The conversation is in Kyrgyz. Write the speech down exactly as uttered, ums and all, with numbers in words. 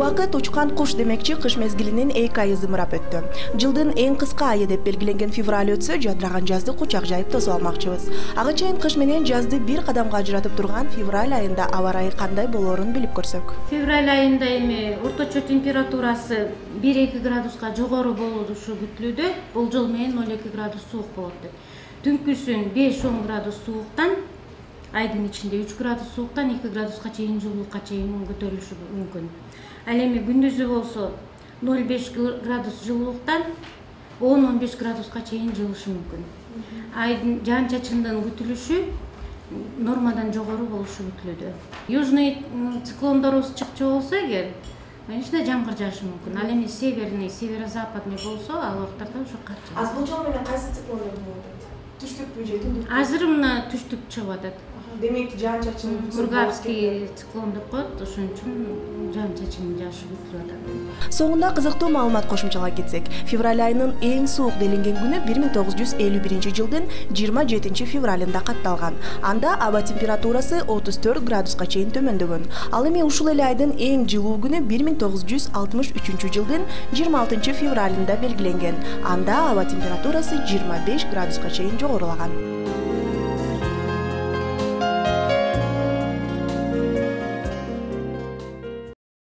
Убакыт учкан куш демекчи кыш мезгилинин эки айы зымырап өттү. Жылдын эң кыска айы деп белгиленген февраль өтсө, жадыраган жазды кучак жайып тосуп алмакчыбыз. Ага чейин кыш менен жазды бир кадамга ажыратып турган февраль айында аба ырайы кандай болоорун билип көрсөк. Февраль айында эми орточо температурасы бир-эки градуска жогору болушу күтүлүүдө, болжол менен ноль эки градус суук болот деп. Түнкүсүн беш-он градус сууктан, айдын ичинде үч градус сууктан эки градуска чейин жылуулукка чейин көтөрүлүшү мүмкүн. Ал эми күндүзү болсо ноль беш градус жылуулуктан он-он беш градуска чейин жылышы мүмкүн. Айдын жаан-чачындын күтүлүшү нормадан жогору болушу күтүлүүдө. Южный циклондорубуз чыкчу болсо эгер, конечно, жамгыр жаашы мүмкүн. Ал эми северный, северо-западный болсо, ал убактарда ошо кар жаат. Аз болжол менен кайсы циклондор болот? Түштүкпү же түндүкпү? Азыр мына түштүк чыгып атат. Демек жаан-чачын Кургавский циклон деп коет, ошон үчүн жаан-чачын жаашы күтүлүп атат. Соңунда кызыктуу маалымат кошумчалай кетсек, февраль айынын эң суук делинген күнү бир миң тогуз жүз элүү биринчи жылдын жыйырма жетинчи февралында катталган. Анда аба температурасы отуз төрт градуска чейин төмөндөгөн. Ал эми ушул эле айдын эң жылуу күнү бир миң тогуз жүз алтымыш үчүнчү жылдын жыйырма алтынчы февралында белгиленген. Анда аба температурасы жыйырма беш градуска чейин жогорулаган.